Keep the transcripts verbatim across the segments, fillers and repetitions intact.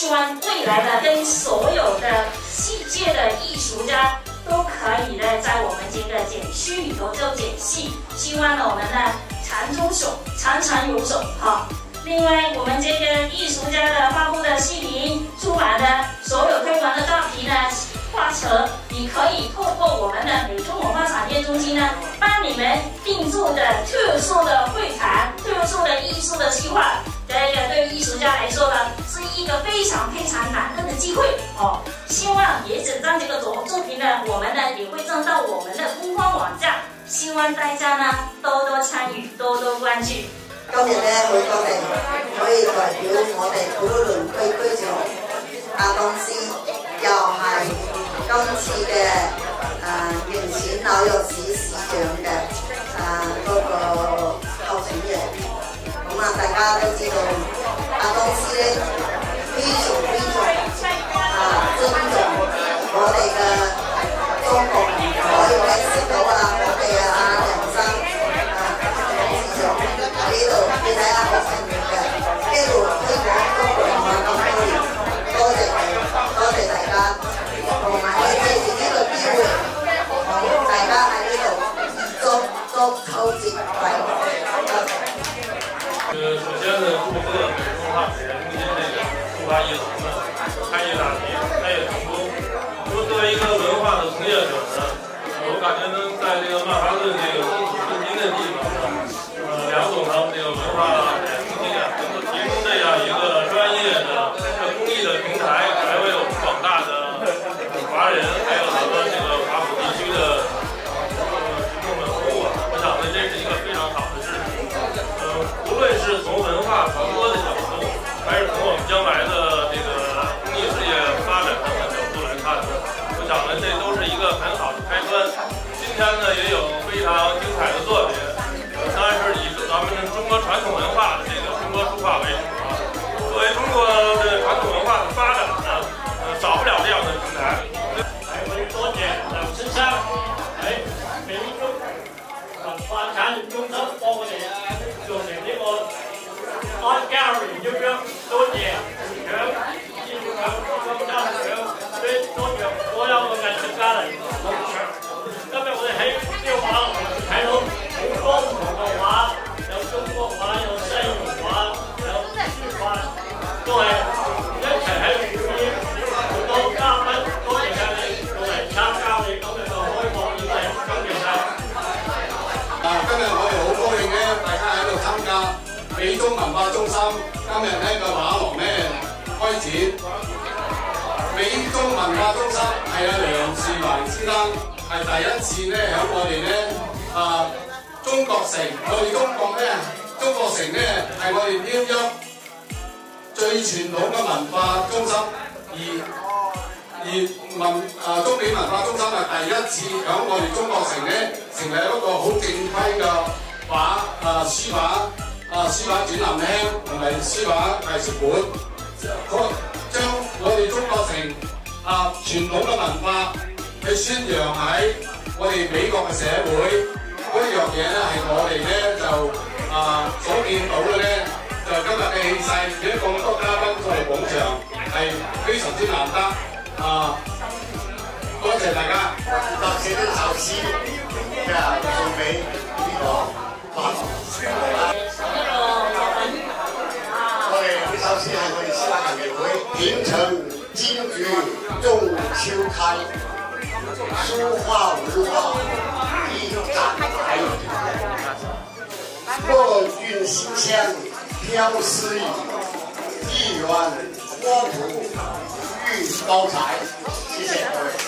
希望未来呢，跟所有的世界的艺术家都可以呢，在我们这个展区里头做展戏。希望呢，我们呢长中手，长长有手哈。另外，我们这个艺术家的发布的视频、出版的所有推广的作品呢，画册，你可以透过我们的美中文化产业中心呢，帮你们定做的特殊的会谈、特殊的艺术的计划。这个对于艺术家来说呢，是一个非常非常难得的机会哦。希望也整张这个作作品呢，我们呢也会上到我们的官方网站，希望大家呢多多参与，多多关注。 今日咧，好多謝可以代表我哋普羅倫區區長阿公司，又係今次嘅誒迎選紐約市市長嘅誒嗰個候選人。咁啊，大家都知道阿公司咧非常非常啊尊重我哋嘅中國文化，可以睇識到啊，我哋啊梁生啊市長。呢度你睇下學生嘅一路推廣中國文化咁多年，多謝多謝大家，同埋我借住呢個機會，同大家喺呢度祝祝秋節快樂。 呃，首先呢，祝贺美中文化产业中心这个书画艺廊呢开业大吉，开业成功。说作为一个文化的从业者呢，我感觉能在这个曼哈顿这个风土人情的地方呢。呃，梁总他们这个文化中心啊，能够提供这样一个专业的、公益的平台，来为我们广大的华人，还有咱们这个华府地区的呃群众们服务啊。我想呢，这是一个非常好的事情。呃，无论是从文化传播的角度，还是从我们将来的这个公益事业发展的角度来看呢，我想呢，这都是一个很好的开端。今天呢，也有非常精彩的作品。当然是以咱们中国传统文化的这个中国书画为主啊。作为中国的传统文化的发展呢，呃，少不了这样的平台。 係我要多謝梁先生喺美中文化產業中心幫我哋做成呢個 art gallery 咁樣，多謝會長、副會長、張家長，所以多謝所有嘅藝術家嚟捧場。今日我哋喺呢個畫廊睇到。好多唔同嘅畫，有中國畫，有西洋畫，有書法，都係一齊喺度表演。好多嘉賓，多謝晒你過嚟參加你今日嘅開幕儀式，多謝晒。 啊，今日我哋好高興咧，大家喺度參加美中文化中心今日呢個畫廊咧開展。美中文化中心係阿梁樹宏先生係第一次咧喺我哋咧啊。中國城，我哋中國咧，中國城咧係我哋紐約最傳統嘅文化中心，而而文啊中美文化中心係第一次喺我哋中國城咧成為一個好正規嘅畫啊書畫啊書畫展覽廳同埋書畫藝術館，將我哋中國城啊傳統嘅文化去宣揚喺我哋美國嘅社會。嗰樣嘢咧係我哋咧就啊所見到嘅咧，就今日嘅氣勢，而且咁多嘉賓過嚟捧場，係非常之難得啊！多謝大家。特寫啲壽司嘅送俾呢個畫廊。我哋啲壽司係我哋書畫協會平成金菊中秋開書畫文化藝展台。莫运馨香飘诗意，一元花圃育高才。谢谢各位。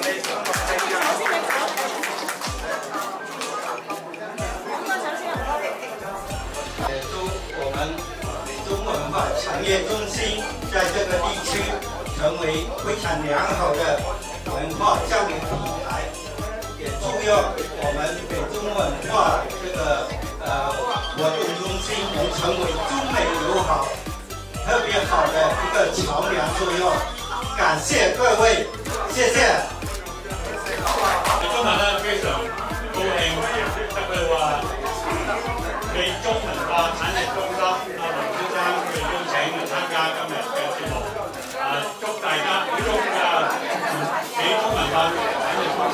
也祝我们美中文化产业中心在这个地区成为非常良好的文化交流平台，也祝愿我们美中文化这个呃活动中心能成为中美友好特别好的一个桥梁作用。感谢各位，谢谢。 今日咧非常高興，得佢話美中文化產業中心阿梁先生被邀請參加今日嘅節目。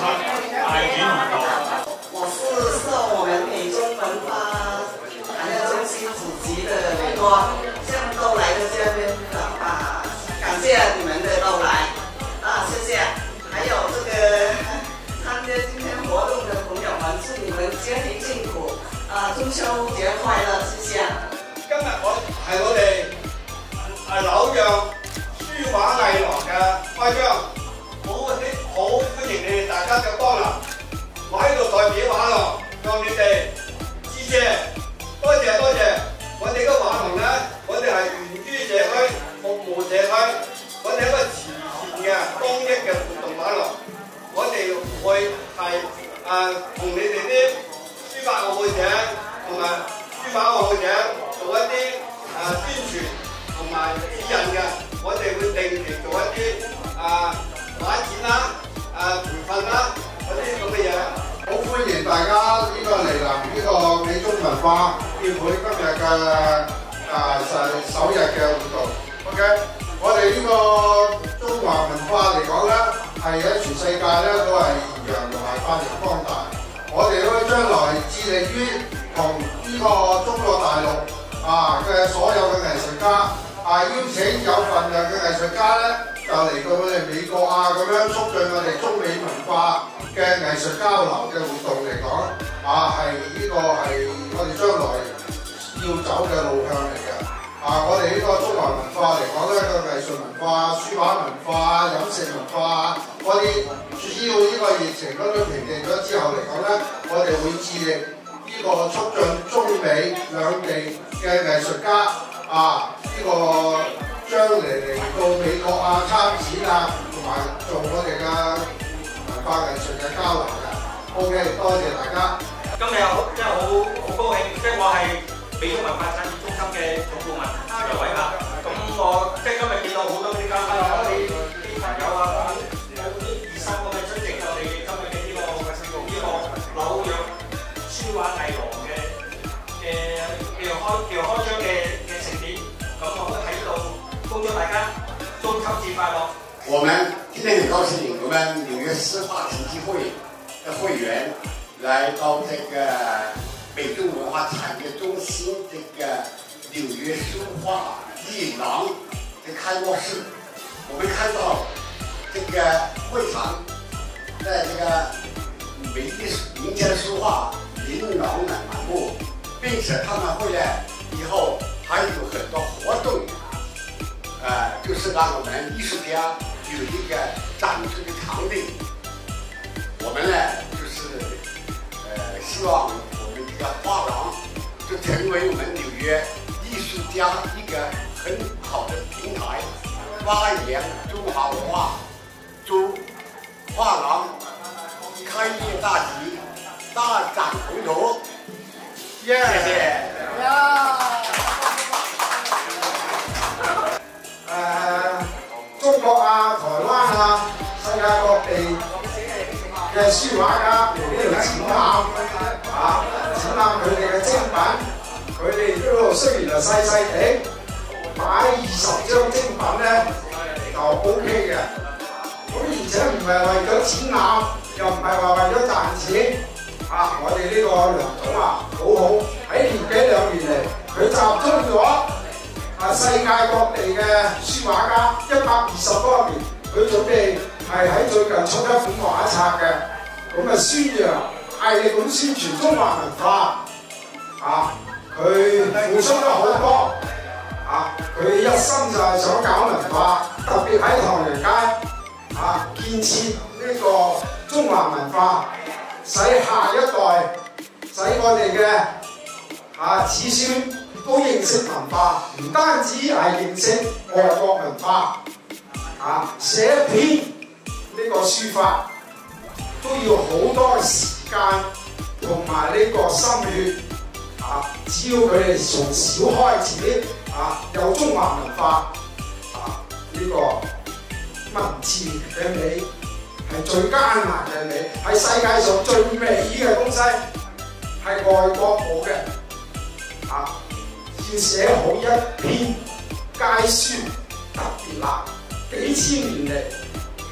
餐大展宏圖。 我是受我们美中文化产业中心主席的委托，这样都来到这边的啊，感谢你们的到来啊，谢谢。还有这个参加今天活动的朋友们，祝你们家庭幸福啊，中秋節快樂，謝謝。 今日我係我哋係紐約書畫藝廊嘅開張，好好歡迎你哋大家嘅光臨。我喺度代表畫廊向你哋致謝，多謝多謝。我哋嘅畫廊咧，我哋係源於社區，服務社區，我哋係一個慈善嘅公益嘅活動畫廊。我哋會係誒同你哋啲書法愛好者同埋書法愛好者做一啲誒、呃、宣傳同埋指引嘅。我哋會定期做一啲誒畫展啦、誒、呃、培訓啦嗰啲咁嘅嘢。 好歡迎大家呢個嚟臨呢個美中文化協會今日嘅啊首首日嘅活動。OK， 我哋呢個中華文化嚟講咧，係喺全世界咧都係揚同埋發揚光大。我哋咧將來致力於同呢個中國大陸啊嘅所有嘅藝術家啊邀請有份量嘅藝術家咧，就嚟到我哋美國啊咁樣促進我哋中美文化嘅藝術交流嘅活動嚟講，啊係呢個係我哋將來要走嘅路向嚟嘅。啊，我哋呢個中華文化嚟講咧，個藝術文化、書畫文化、飲食文化嗰啲，只要呢個疫情嗰啲平定咗之後嚟講咧，我哋會致力呢個促進中美兩地嘅藝術家啊，呢、這個將嚟嚟到美國啊參展啊，同埋做我哋嘅文化藝術嘅交流嘅。OK， 多謝大家。 今日好真係好好高興，即係我係美中文化產業中心嘅總顧問楊偉亞。咁我即係今日見到好多啲嘉賓啊，啲啲朋友啊，有啲熱心咁嘅出席我哋今日嘅呢個呢個紐約書畫藝廊嘅嘅叫開叫開張嘅嘅盛典。咁我都喺度恭祝大家中秋節快樂。 我们今天很高兴，我们纽约书画琴棋会的会员来到这个美中文化产业中心这个纽约书画艺廊的开幕式。我们看到这个会场在这个美丽民间书画琳琅满目，并且他们会呢以后还有很多活动，呃，就是让我们艺术家有一个展出的场地。我们呢，就是呃，希望我们这个画廊就成为我们纽约艺术家一个很好的平台，发扬中华文化。祝画廊开业大吉，大展宏图。耶、yeah ！谢谢。 誒，中國啊、台灣啊、世界各地嘅書畫家嚟呢度展覽啊，展覽佢哋嘅精品。佢哋呢度雖然係細細地，擺二十張精品咧就 O K 嘅。咁而且唔係為咗展覽，又唔係話為咗賺錢啊！我哋呢個梁總啊，好好喺年幾兩年嚟，佢集中咗啊世界各地嘅書畫家一百二十多年，佢準備係喺最近出一本畫冊嘅，咁啊宣揚大力咁宣傳中華文化啊！佢付出咗好多啊！佢一生就係想搞文化，特別喺唐人街啊建設呢個中華文化，使下一代，使我哋嘅啊子孫都認識文化，唔單止係認識外國文化啊，寫一篇呢個書法都要好多時間同埋呢個心血。啊！只要佢哋從小開始啊，有中華文化啊，呢、這個文字嘅美係最艱難嘅美，係世界上最美嘅東西，係外國冇嘅啊！要寫好一篇楷書特別難，幾千年嚟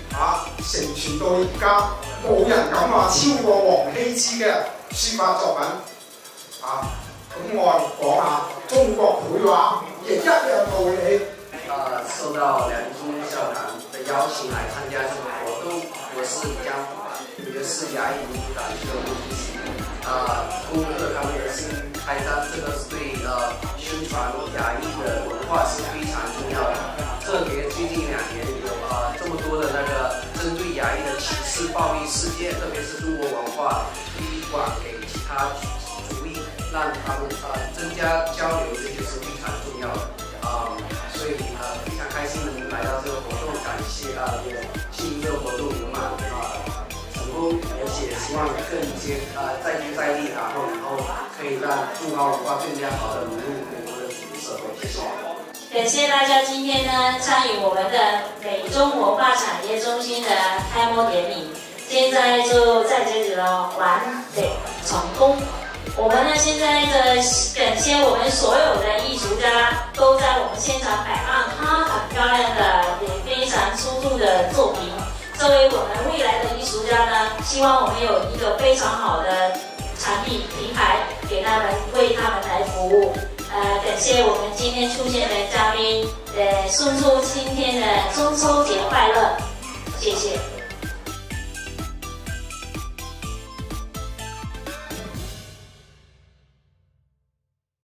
啊，成傳到而家，冇人敢話超過王羲之嘅書法作品啊！咁我講下中國繪畫亦一樣道理。 呃，受到梁中校长的邀請來參加這個活動，我是將紐約市牙醫民主黨區的錄音師，啊，恭賀他們的新開張，這個是對呃宣傳牙醫的文化是非常重要的。特別最近兩年有啊、呃、這麼多的那個針對牙醫的歧視暴力事件，特別是中國文化推廣給其他族裔，讓他們呃增加交流，這就是非常重要的。啊、呃，所以呃非常開心能來到這個活動，感謝啊也慶祝這個活動圓滿啊成功，而且希望更接啊、呃、再接再厲，然後以後可以讓中華文化更加好的融入美國的主流社會。謝謝。 感謝大家今天呢參與我們的美中文化產業中心的開幕典禮，現在就在這裡呢完美成功。我們呢現在的感謝我們所有的藝術家都在我們現場擺放他很漂亮的也非常出眾的作品。作為我們未來的藝術家呢，希望我們有一個非常好的產品平台給他們，為他們來服務。呃，感謝我們今天出現的嘉賓，呃，送出今天的中秋節快樂，謝謝。